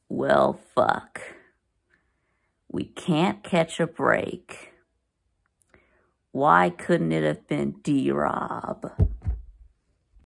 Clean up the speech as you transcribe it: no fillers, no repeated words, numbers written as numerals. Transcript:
Well, fuck. We can't catch a break. Why couldn't it have been D-Rob?